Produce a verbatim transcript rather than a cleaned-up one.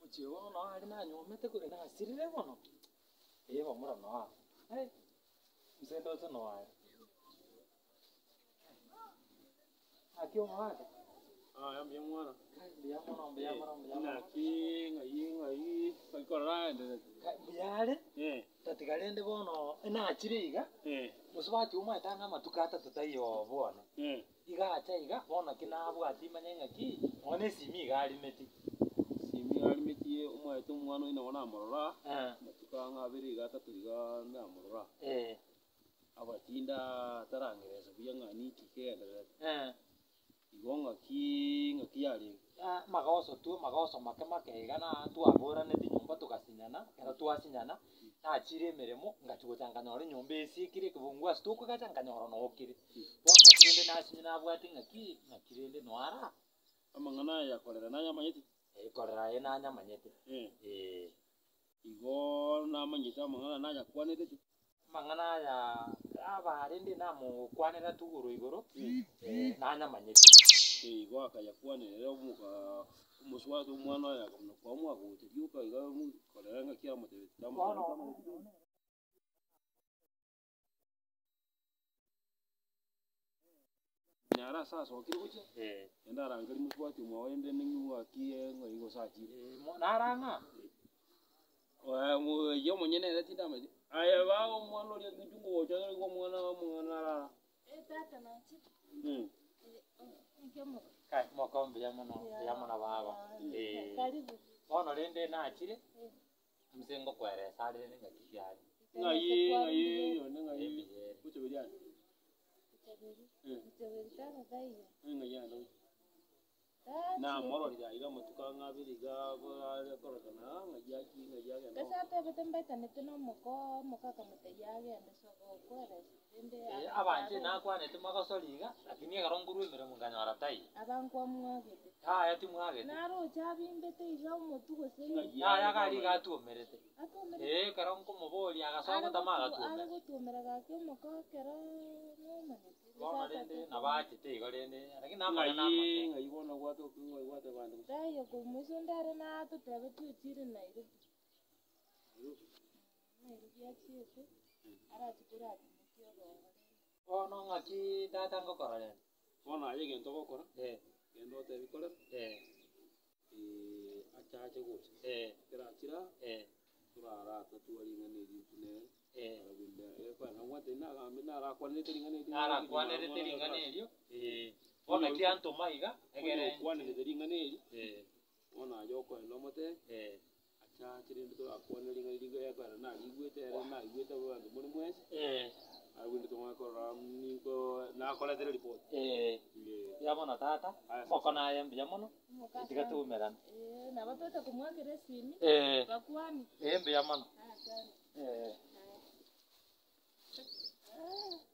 Muchigo no ari na nyomete kuri na sirire bono. Eh bomura no. Eh. Msendo to no ai. Akio mwana. Ah, ya bien mwana. Biya mono biya mono biya mono. Na ki ngai ngai kai korra ende. Biyare? Eh. Tatigarende bono na achiriga. Eh. Musubati umwe tanga matukata tutayo bono. Eh. Iga acha iga bono kinabwa atimanya ngaki. One simi gali meti. Simi gali meti umwe to mwana ina wana morora. Eh. Matukanga abiri gatatu iga na morora. Eh. Abatinda tarangereza buyangani kikendere. Eh. Igonga ki ngaki yari. Ah magoso tu magoso make make igana tu agora ne nyumba tukasinyana era tu asinyana na achire meremo ngatugo tanganyore nyumba esikire kibungwa stuko gatanganyoro no okire bona kirende na asinyana abwati ngaki ngakirende no ara Amangana ya kolera na nyamanyete. e kolera ye na nyamanyete Eh. Eh. Igo na manyita amangana na ya kwanete. Mangana ya abarende na mu kwanera tuguru igoro Mm. eh na nyamanyete Eh igo akaya kwanera umuka umuswa tu mwana ya kamno kwa mwa gote yuka iga mu kolera ngaki amote tamu. Nyara sasa okiribuche. eh Enda rangari muswa tu mwa wende ningu akie ngo igo sachi. eh naranga Wa mu yo munyene reti dame. Aya ba mwana ri ngitungo wocha ngo mwana wa mwana ra. Eh, tata nachi. Mm. Ngiamo. kai mokombe ya mono ya mono baba eh Karibu. ono rende na achire msengo kwere sare ne ngaki yari Ngai ngai yo ngai. Ebiyere. Kuche biriya. Mchabiri. Mm. Mchabiri tano daiya. Ngai ya ndo. Tata. Na moro ri iga mutuka ngabiri ga ga korokana ngai ya ki ngai ya ndo. Kasa te betembe tanete no moko moka kamete yage ande soko kwere. Ende eh abanje nakwane tumakosoliga lakini garonguru emere munganyara tai abankwa mwagete. ha yati mwagete Naro chabimbete iga mutugo se. ha yagari gatuomerete Akomere. eh karonko moboli agasogo tamaga Ari tuomere gutumera gake moka kera no manete. bono rende nabachete igo rende lakini Ngai namanya namanya ngai bona gwato ngai gwate bandu. Daiya ko musondare na tutebe tuchire Nairobi. Nairobi achiete. Ara chikura atimukio rongo. bono ngaki tata ngokora rende Bona aye gento gokora. eh Gendo te bikora. eh Eh achache gocha. eh Kira kira. eh Turara tatuari ngane ditune. eh Arabinda e kwa na wate na ga mina ra kwa nete ngane ditune. ara kwanere teringane elio eh bono kianto maiga egere Kwa nete ngane eri. eh Ona yoko eno mote. eh Achache ndo akwana ngane dinga ya kwa na igwete na igwete bandu muri mwezi. eh Arabinda to ngakora niko na kola tere report. eh ya bono tata mokona yembi ya mono Moka. tikatumerana Eh, na batoto kumwagire sini. eh Bakwani. embi ya mono Ah, sana. eh Ah.